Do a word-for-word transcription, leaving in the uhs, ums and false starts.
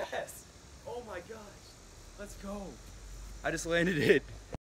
Yes! Oh my gosh. Let's go. I just landed it.